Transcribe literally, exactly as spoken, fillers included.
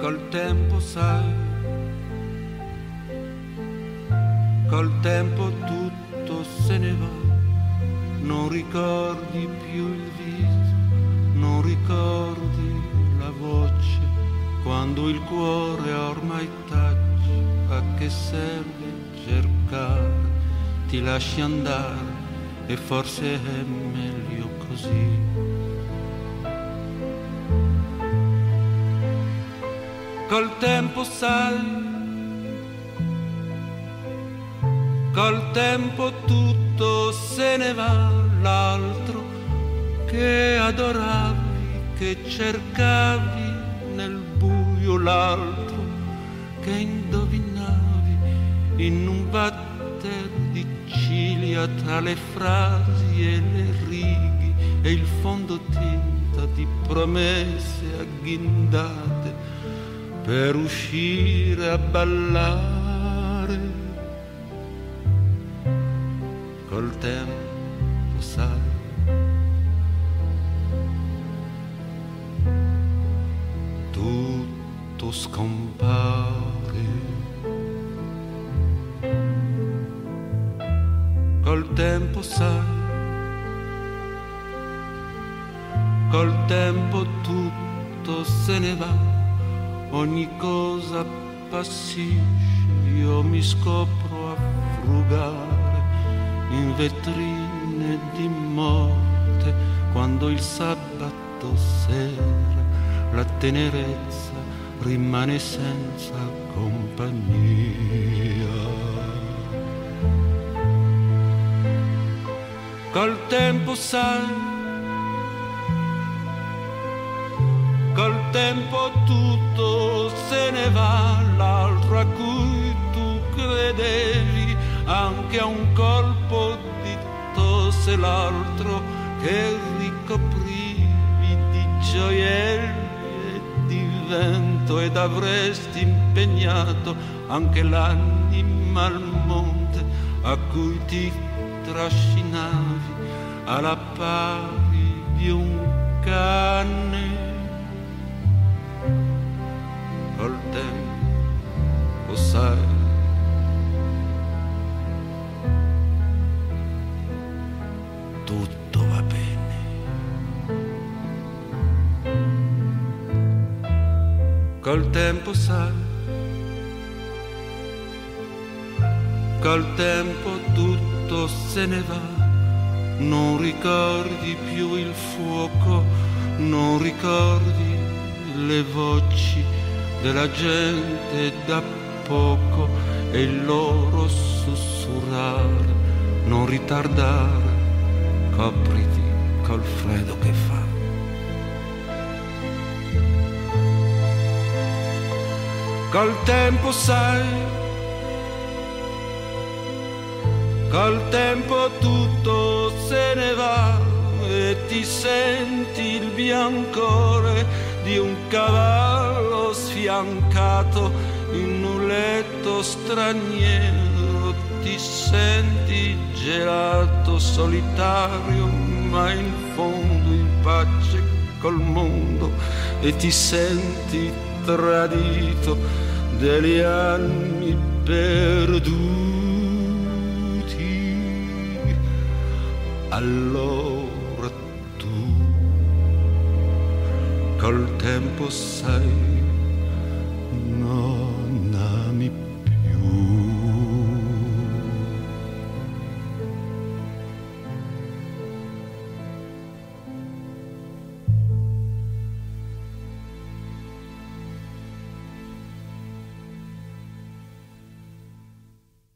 col tempo sai, col tempo tutto se ne va, non ricordi più il viso, non ricordi la voce, quando il cuore ormai taccia, a che serve cercare, ti lasci andare e forse è meglio così. Col tempo sai, col tempo tutto se ne va, l'altro che adoravi, che cercavi nel buio, l'altro che indovinavi in un batter di ciglia tra le frasi e le righe e il fondotinta di promesse agghindate per uscire a ballare. Col tempo sai, tutto scompare. Col tempo sai, col tempo tutto se ne va, ogni cosa appassisce, io mi scopro a frugare in vetrine di morte, quando il sabato sera la tenerezza rimane senza compagnia. Col tempo sai, col tempo tutto se ne va, l'altro a cui tu credevi anche a un colpo di tosse, l'altro che ricoprivi di gioielli e di vento, ed avresti impegnato anche l'anima al monte a cui ti trascinavi alla pari di un cane. Col tempo sai, tutto va bene. Col tempo sai, col tempo tutto se ne va, non ricordi più il fuoco, non ricordi le voci della gente da poco e il loro sussurrare, non ritardare, copriti col freddo che fa. Col tempo sai, col tempo tutto se ne va e ti senti il biancore di un cavallo sfiancato in un letto straniero, ti senti gelato, solitario, ma in fondo in pace col mondo, e ti senti tradito degli anni perduti. Allora tu col tempo sai,